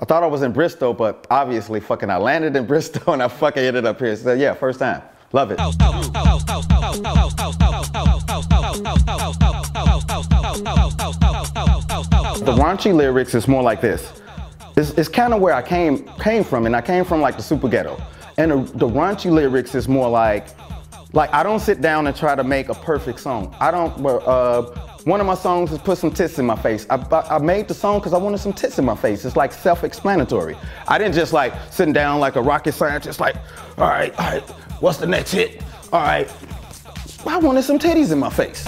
I thought I was in Bristol, but obviously fucking I landed in Bristol and I fucking ended up here. So yeah, first time. Love it. The raunchy lyrics is more like this. It's kind of where I came from, and I came from like the super ghetto. And the raunchy lyrics is more like I don't sit down and try to make a perfect song. I don't, one of my songs is Put Some Tits in My Face. I made the song because I wanted some tits in my face. It's like self-explanatory. I didn't just like sitting down like a rocket scientist like, all right, what's the next hit? All right, I wanted some titties in my face.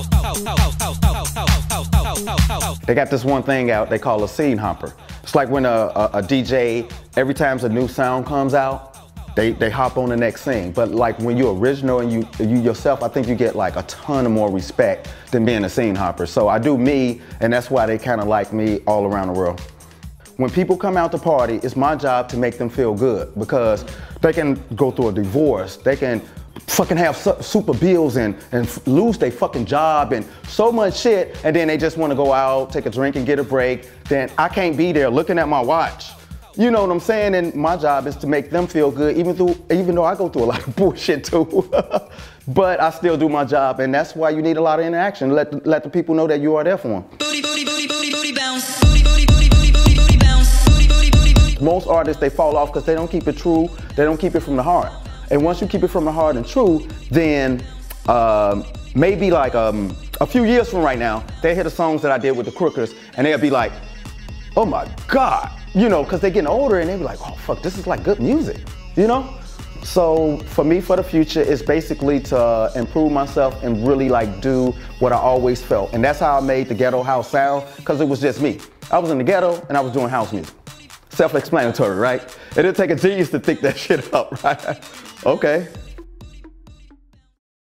They got this one thing out they call a scene hopper. It's like when a DJ, every time a new sound comes out, they hop on the next thing. But like when you're original and you yourself, I think you get like a ton of more respect than being a scene hopper. So I do me, and that's why they kind of like me all around the world. When people come out to party, it's my job to make them feel good, because they can go through a divorce, they can fucking have super bills and lose their fucking job and so much shit, and then they just want to go out, take a drink and get a break. Then I can't be there looking at my watch. You know what I'm saying? And my job is to make them feel good, even though I go through a lot of bullshit too. But I still do my job, and that's why you need a lot of interaction. Let the people know that you are there for them. Booty, booty, booty, booty, booty bounce. Booty, booty, booty, booty, booty, booty bounce. Booty, booty, booty, booty. Most artists, they fall off because they don't keep it true. They don't keep it from the heart. And once you keep it from the heart and true, then maybe like a few years from right now, they hear the songs that I did with the Crookers, and they'll be like, oh my God. You know, because they're getting older and they be like, oh fuck, this is like good music, you know? So for me, for the future, it's basically to improve myself and really like do what I always felt. And that's how I made the ghetto house sound, because it was just me. I was in the ghetto and I was doing house music. Self-explanatory, right? It didn't take a genius to think that shit up, right? Okay.